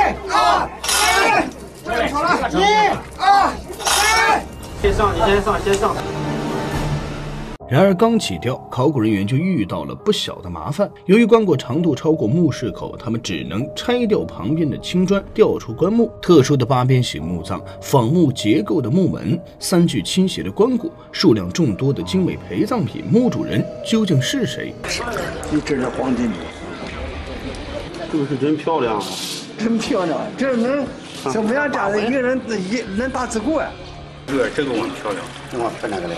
先上，你先上。 然而刚起吊，考古人员就遇到了不小的麻烦。由于棺椁长度超过墓室口，他们只能拆掉旁边的青砖，吊出棺木。特殊的八边形墓葬、仿木结构的木门、3具倾斜的棺椁、数量众多的精美陪葬品，墓主人究竟是谁？ 这是黄金， 这个是真漂亮啊！ 真漂亮，这能怎么样？家的一个人能打自过呀？ 这个碗漂亮，这碗漂亮个嘞。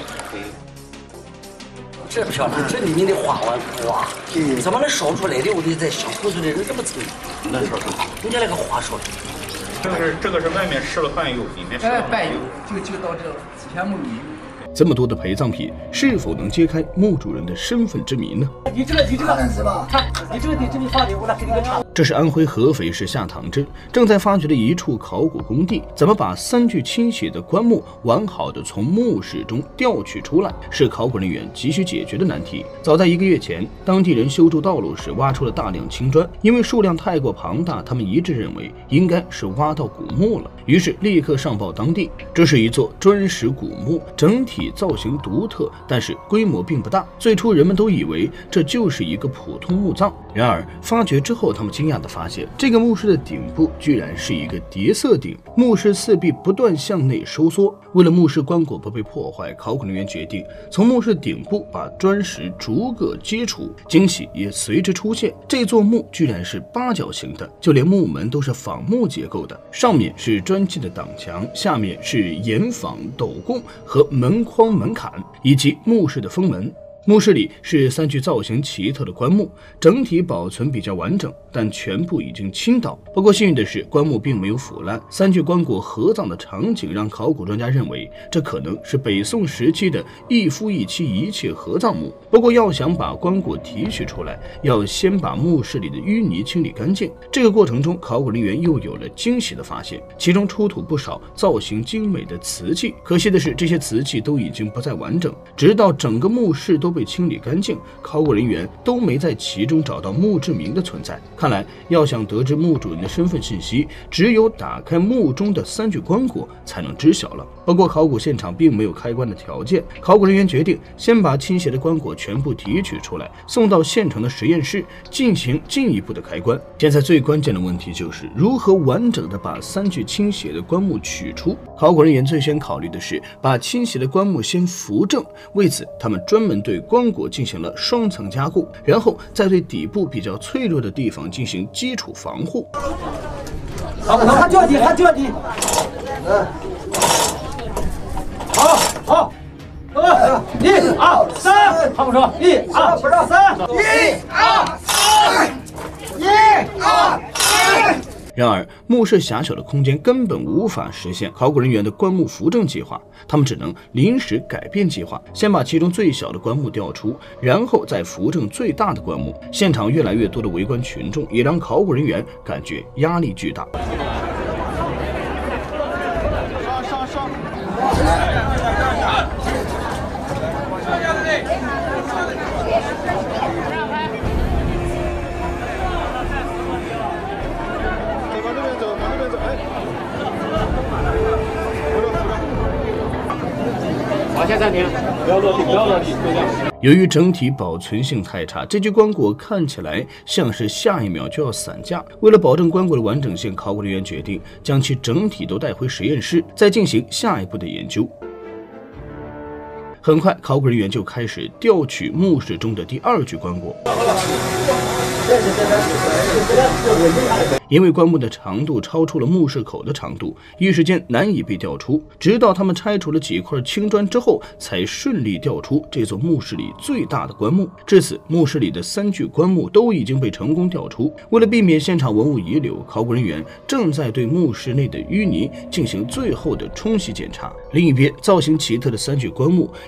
这漂亮，这里面的花纹哇，怎么能烧出来的？我得在想，后头的人这么聪明， 能烧出来？ 人家那个花烧出来。 这个是外面施了半油，里面施了半油，就到这了，之前没有油。 这么多的陪葬品，是否能揭开墓主人的身份之谜呢？ 你这个是吧？你这个地址你发给我了，给你个查。 这是安徽合肥市下塘镇正在发掘的一处考古工地，怎么把3具倾斜的棺木完好的从墓室中调取出来，是考古人员急需解决的难题。早在1个月前，当地人修筑道路时挖出了大量青砖，因为数量太过庞大，他们一致认为应该是挖到古墓了，于是立刻上报当地。这是一座砖石古墓，整体造型独特，但是规模并不大。最初人们都以为这就是一个普通墓葬，然而发掘之后，他们惊讶地发现，这个墓室的顶部居然是一个叠色顶，墓室四壁不断向内收缩。为了墓室棺椁不被破坏，考古人员决定从墓室顶部把砖石逐个揭除。惊喜也随之出现，这座墓居然是8角形的，就连木门都是仿木结构的，上面是砖砌的挡墙，下面是岩仿斗拱和门框门槛，以及墓室的封门。墓室里是3具造型奇特的棺木，整体保存比较完整，但全部已经倾倒。不过幸运的是，棺木并没有腐烂。3具棺椁合葬的场景让考古专家认为，这可能是北宋时期的一夫一妻一妾合葬墓。不过要想把棺椁提取出来，要先把墓室里的淤泥清理干净。这个过程中，考古人员又有了惊喜的发现，其中出土不少造型精美的瓷器。可惜的是，这些瓷器都已经不再完整，直到整个墓室都被清理干净，考古人员都没在其中找到墓志铭的存在。看来要想得知墓主人的身份信息，只有打开墓中的3具棺椁才能知晓了。不过考古现场并没有开棺的条件，考古人员决定先把倾斜的棺椁全部提取出来，送到现场的实验室进行进一步的开棺。现在最关键的问题就是如何完整的把3具倾斜的棺木取出。考古人员最先考虑的是把倾斜的棺木先扶正，为此他们专门对棺椁进行了双层加固，然后再对底部比较脆弱的地方进行基础防护。 还脚底，好，1、2、3，好不说，1、2、3，1、2、3，1、2、3。 然而，墓室狭小的空间根本无法实现考古人员的棺木扶正计划，他们只能临时改变计划，先把其中最小的棺木调出，然后再扶正最大的棺木。现场越来越多的围观群众也让考古人员感觉压力巨大。 往下暂停，不要落地， 由于整体保存性太差，这具棺椁看起来像是下一秒就要散架。为了保证棺椁的完整性，考古人员决定将其整体都带回实验室，再进行下一步的研究。很快，考古人员就开始调取墓室中的第2具棺椁。因为棺木的长度超出了墓室口的长度，一时间难以被调出。直到他们拆除了几块青砖之后，才顺利调出这座墓室里最大的棺木。至此，墓室里的3具棺木都已经被成功调出。为了避免现场文物遗留，考古人员正在对墓室内的淤泥进行最后的冲洗检查。另一边，造型奇特的3具棺木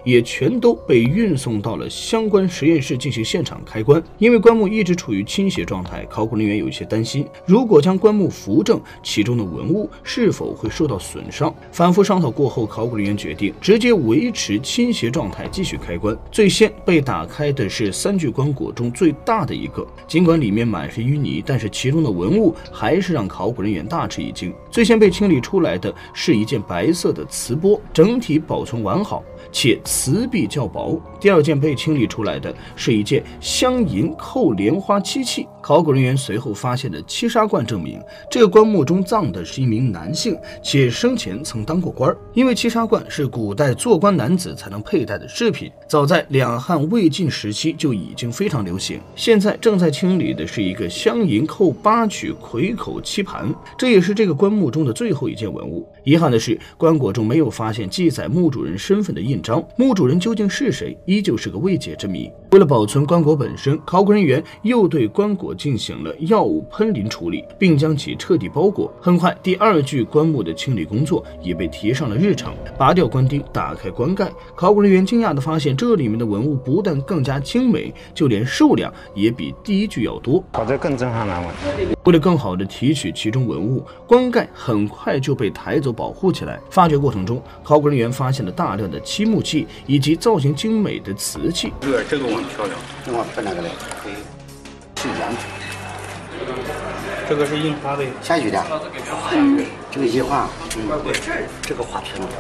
也全都被运送到了相关实验室进行现场开棺。因为棺木一直处于倾斜状态，考古人员有些担心，如果将棺木扶正，其中的文物是否会受到损伤。反复商讨过后，考古人员决定直接维持倾斜状态继续开棺。最先被打开的是3具棺椁中最大的一个，尽管里面满是淤泥，但是其中的文物还是让考古人员大吃一惊。最先被清理出来的是一件白色的瓷钵，整体保存完好，且瓷壁较薄。第二件被清理出来的是一件镶银扣莲花漆器。考古人员随后发现的七砂罐证明，这个棺木中葬的是一名男性，且生前曾当过官。因为七砂罐是古代做官男子才能佩戴的饰品，早在两汉魏晋时期就已经非常流行。现在正在清理的是一个镶银扣8曲魁口漆盘，这也是这个棺木中的最后一件文物。遗憾的是，棺椁中没有发现记载墓主人身份的印章，墓主人究竟是谁，依旧是个未解之谜。为了保存棺椁本身，考古人员又对棺椁进行了药物喷淋处理，并将其彻底包裹。很快，第2具棺木的清理工作也被提上了日程。拔掉棺钉，打开棺盖，考古人员惊讶地发现，这里面的文物不但更加精美，就连数量也比第1具要多。 我这更震撼难忘。 为了更好地提取其中文物，棺盖很快就被抬走保护起来。发掘过程中，考古人员发现了大量的漆木器以及造型精美的瓷器。 这个我们漂亮， 我漂亮个嘞，可以是原图。 这个是印花的， 下雨的，这个一画，这个画片了。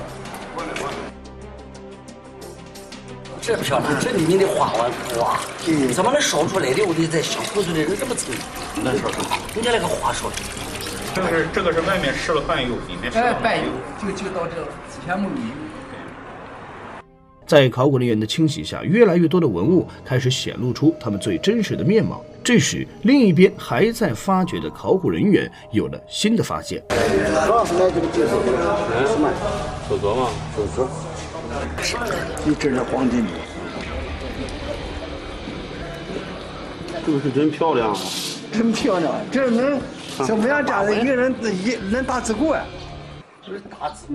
这漂亮，这里面的花纹哇，怎么能烧出来的？我得在想，后头的人这么聪明，能烧出来？人家那个花烧出来。 这个是外面施了拌油，里面施了拌油，就到这了，全木鱼。 在考古人员的清洗下，越来越多的文物开始显露出他们最真实的面貌。这时，另一边还在发掘的考古人员有了新的发现。 主要是来这个就是什么？ 手镯吗？ 手镯。你这是黄金的。这个是真漂亮啊！真漂亮，这能小不要家的一个人能打字过呀？ 这是大字。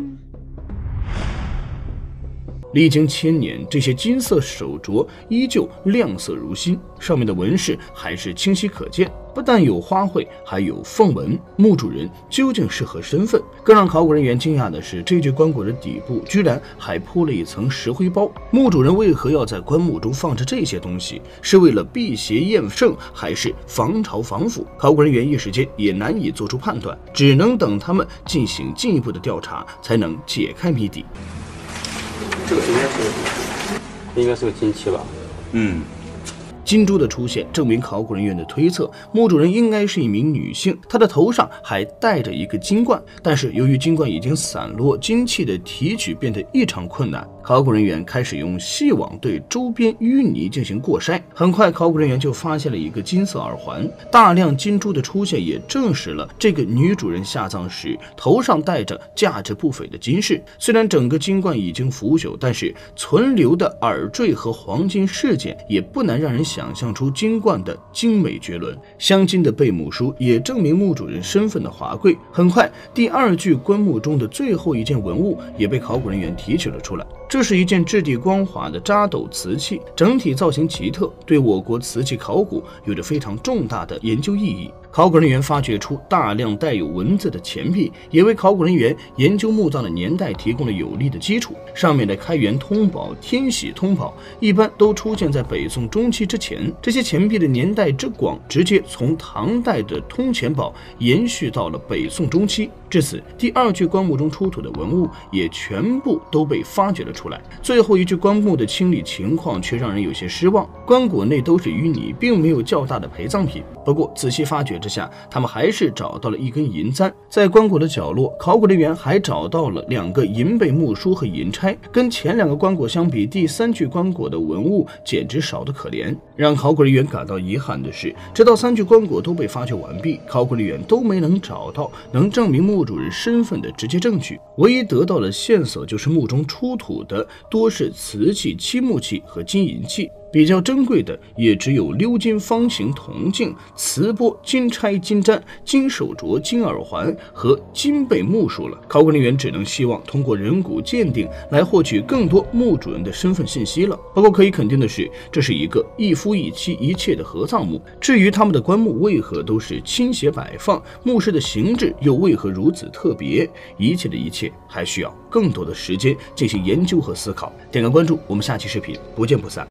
历经千年，这些金色手镯依旧亮色如新，上面的纹饰还是清晰可见。不但有花卉，还有凤纹。墓主人究竟是何身份？更让考古人员惊讶的是，这具棺椁的底部居然还铺了一层石灰包。墓主人为何要在棺木中放置这些东西？是为了辟邪验圣，还是防潮防腐？考古人员一时间也难以做出判断，只能等他们进行进一步的调查，才能解开谜底。 这个应该是个金器吧？ 金珠的出现证明考古人员的推测，墓主人应该是一名女性，她的头上还戴着一个金冠，但是由于金冠已经散落，金器的提取变得异常困难。考古人员开始用细网对周边淤泥进行过筛，很快考古人员就发现了一个金色耳环。大量金珠的出现也证实了这个女主人下葬时头上戴着价值不菲的金饰。虽然整个金冠已经腐朽，但是存留的耳坠和黄金饰件也不难让人想象出金冠的精美绝伦。镶金的贝母书也证明墓主人身份的华贵。很快，第2具棺木中的最后一件文物也被考古人员提取了出来。这是一件质地光滑的扎斗瓷器，整体造型奇特，对我国瓷器考古有着非常重大的研究意义。考古人员发掘出大量带有文字的钱币，也为考古人员研究墓葬的年代提供了有力的基础。上面的开元通宝、天喜通宝一般都出现在北宋中期之前，这些钱币的年代之广，直接从唐代的通钱宝延续到了北宋中期。至此，第2具棺木中出土的文物也全部都被发掘了出来。最后一具棺木的清理情况却让人有些失望，棺椁内都是淤泥，并没有较大的陪葬品。不过仔细发掘之下，他们还是找到了一根银簪。在棺椁的角落，考古人员还找到了2个银贝木梳和银钗。跟前2个棺椁相比，第3具棺椁的文物简直少得可怜。让考古人员感到遗憾的是，直到3具棺椁都被发掘完毕，考古人员都没能找到能证明墓主人身份的直接证据。唯一得到的线索就是墓中出土的多是瓷器、漆木器和金银器。 比较珍贵的也只有鎏金方形铜镜、瓷钵、金钗、金簪、金手镯、金耳环和金贝木梳了。考古人员只能希望通过人骨鉴定来获取更多墓主人的身份信息了。不过可以肯定的是，这是一个一夫一妻一妾的合葬墓。至于他们的棺木为何都是倾斜摆放，墓室的形制又为何如此特别，一切的一切还需要更多的时间进行研究和思考。点个关注，我们下期视频不见不散。